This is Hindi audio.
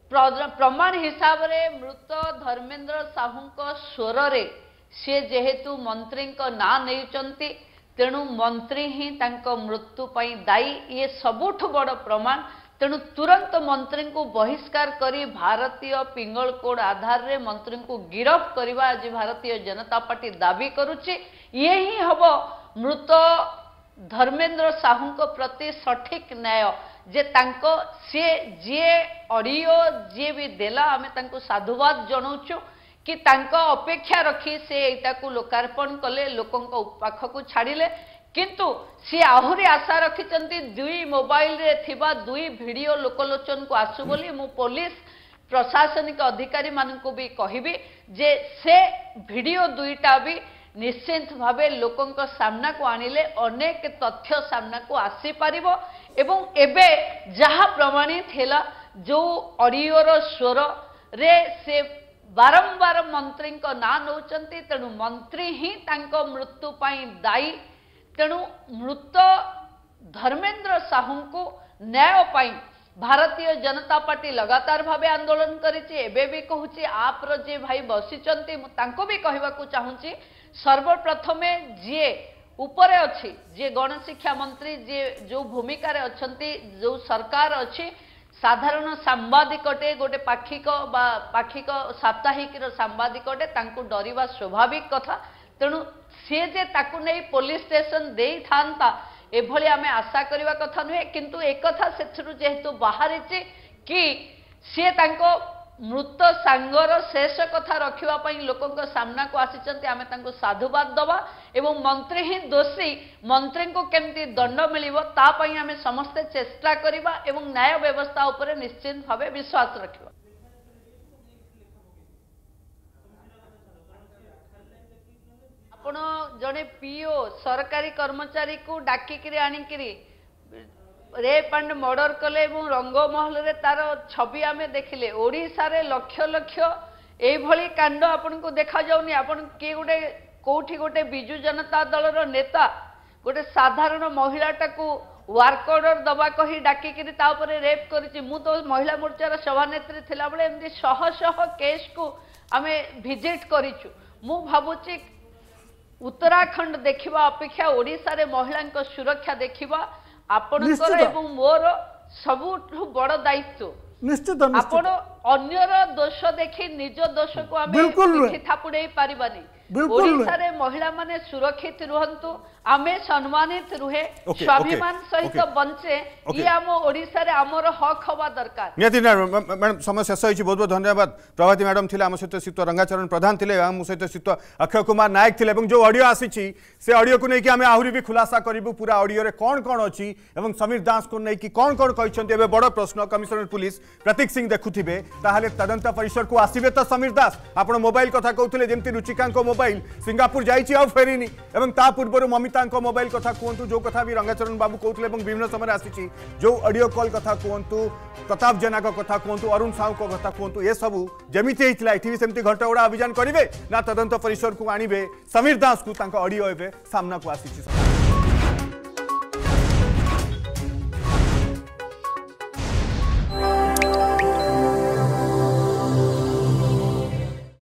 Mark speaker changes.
Speaker 1: प्रमाण हिसाब रे मृत धर्मेंद्र साहू स्वर रे सी जेहेतु मंत्री ना नहीं तेणु मंत्री ही मृत्यु पाई दायी ये सबुठ बड़ प्रमाण। तेणु तुरंत मंत्री को बहिष्कार करी भारतीय पिंगल कोड आधार रे मंत्री को गिरफ्त करवा आज भारतीय जनता पार्टी दाबी करुछि। ये ही हम मृत धर्मेंद्र साहू को प्रति सठिक न्याय जे तांको सी जी ऑडियो जी भी देला आमे तांको साधुवाद जनाऊँ कि तांको अपेक्षा रखी से एटा को लोकार्पण कले लोकों पाख को छाड़िले किंतु सी आहुरी आशा रखिचंती दुई मोबाइल रे थिबा दुई वीडियो लोकलोचन को आसु बोली मु पुलिस प्रशासनिक अधिकारी मानकु भी कहिबी जे से वीडियो दुईटा भी निश्चित भावे लोकों सामना को आनिले अनेक तथ्य सामना को आसी पारिबो एवं एबे जहा प्रमाणित हैला जो ऑडियो रो स्वर रे से बारंबार मंत्री को ना नौचंती तेणु मंत्री ही तांको मृत्यु पाई दायी। तेणु मृत धर्मेंद्र साहू को न्याय पाई भारतीय जनता पार्टी लगातार भावे आंदोलन करिछि। एबे भी कहूछि आप रो जे भाई बसिचंती तांको भी कहबा को चाहूछि सर्वप्रथमे जे ऊपर अच्छी जे गणशिक्षा मंत्री जे जो भूमिका रे अछंती जो सरकार अच्छी साधारण सांबादिकटे गोटे पाक्षिक साप्ताहिक सांबादिकटे तांको डरिवा स्वाभाविक कथा। तेणु सी जे ताकू नहीं पुलिस स्टेशन दे था एभली आमे आशा करवा कथा नुहे किंतु एक कथा से जेहेतु बाहरी कि सी तांको मृत सांगर शेष कथा रखा लोकों सामना को आसी आमे तांको साधुवाद दवा एवं मंत्री ही दोषी मंत्री को केमती दंड मिलिबो ता पई आमे समस्ते चेष्टा करिबा एवं न्याय व्यवस्था उपरे निश्चित भावे विश्वास रखिबा। आपण जड़े पीओ सरकारी कर्मचारी को डाकिकी आनिकी रेप एंड मर्डर कले रंगमहल रे तार छवि आमे देखिले ओडिशा रे लक्ष लक्ष एभली कांड आपन को देखा जाउनी। आपन के गोटे कोठी गोटे बिजु जनता दल रो नेता गोटे साधारण महिलाटा को वर्क ऑर्डर दबा कही डाकिकी रेप करिछि। मु तो महिला मोर्चार सभानेत्री थिला बेले एमती शह शह केस को आमे विजिट करिछु। मु भाबुछि उत्तराखंड देखिबा अपेक्षा ओडिशा रे महिला सुरक्षा देखिबा आपणकर एवं मोर सबुठु बड़ दायित्व।
Speaker 2: निश्चित
Speaker 1: आपण अन्यर दोष देखि निज दोष को आमे थापुडे पारिबानी। ओडिशा रे महिला माने सुरक्षित रुहंतु आमे सम्मानित रुहे स्वाभिमान सहित बंचे ये आम ओडिशा रे हमर हक हवा दरकार।
Speaker 2: नियति मैडम समय शेष होइछि बहुत बहुत धन्यवाद। प्रभाती मैडम थिले आम सहित श्रीयुक्त रंगाचरण प्रधान थिले आम सहित श्रीयुक्त अक्षय कुमार नायक थिले एवं जो ऑडियो आसीछि से ऑडियो को नै कि आमे आहुरी भी खुलासा करिबु पूरा ऑडियो रे कोन कोन अछि एवं समीर दास को नै कि कोन कोन कहिसंती। एबे बड़ प्रश्न कमिश्नर पुलिस प्रतीक सिंह देखुथिबे ताहाले तदंत परिसर को आसीबे तो समीर दास आपण मोबाइल कथा कहउथिले जेमति रुचिका को मोबाइल सिंगापुर जाइछि आ फेरिनी एवं ता पूर्व ममिता मोबाइल कथा कहतु जो कथा भी रंगाचरण बाबू कहते विभिन्न समय आसी जो ऑडियो कॉल कथा कहतु प्रताप जेना कथा कहतु अरुण साहू को कथा कहतु ये सबू जमी होता ये सेमती घटगड़ा अभियान करेंगे ना तदंत परिसर को आणवे समीर दास को ऑडियो एवं सामना को आसी।